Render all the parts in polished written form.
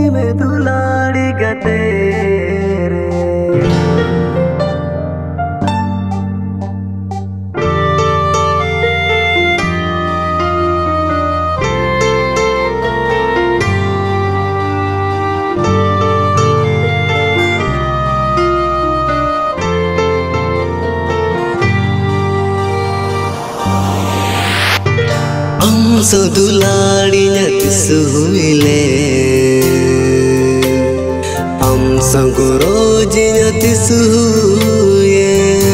में दुलाड़ी गते रे so duladinya tisuhile sangorojinya tisuhuye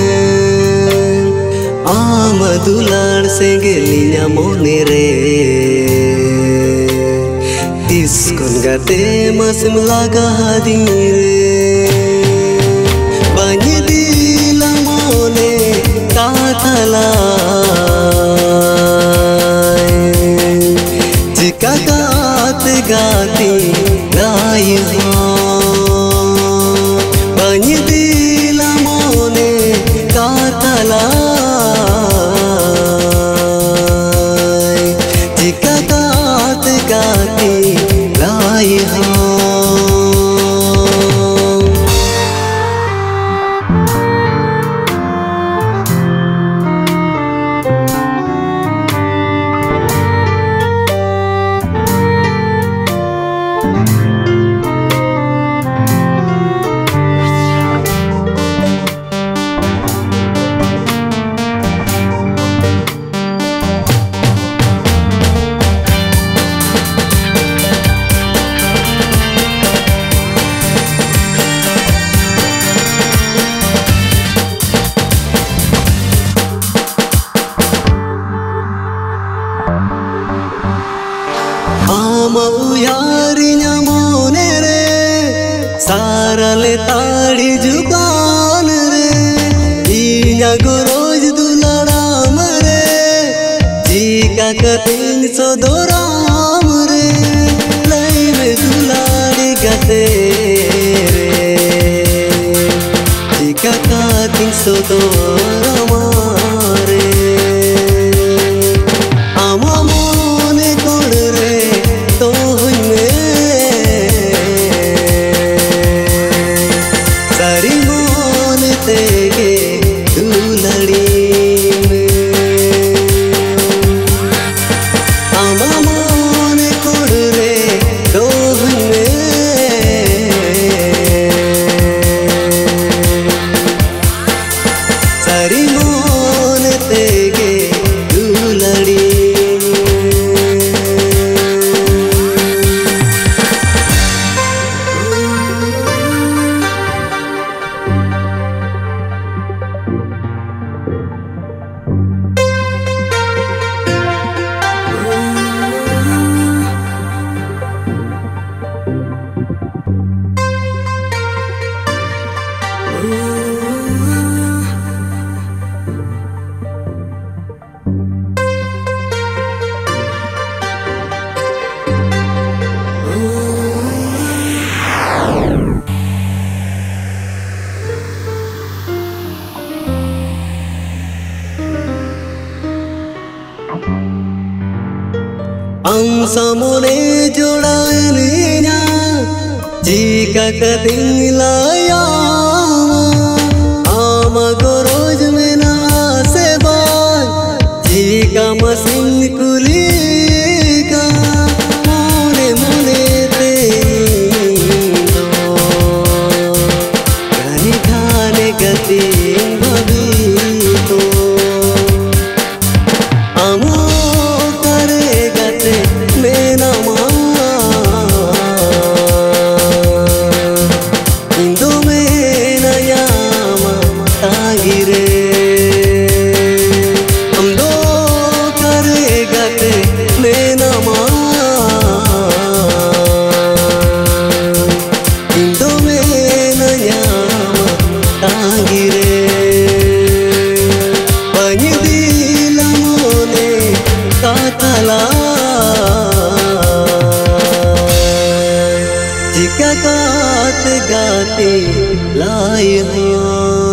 dular senggelinya monere diskon gate masih melaga hadire banyi dilamone tatala jika gate gati rai banyi dilamone tatala jika gate gati rai mau yarinya monere sarale tadi jukan re inya goroj dularam re jika kating sodoram re lai me dulari gate re jika kating sodoram re samone jodaininya jika kating layama ama goroj mena seban jika masin kulika mone mone te gani khane gati bhabito amo jika gate gate lai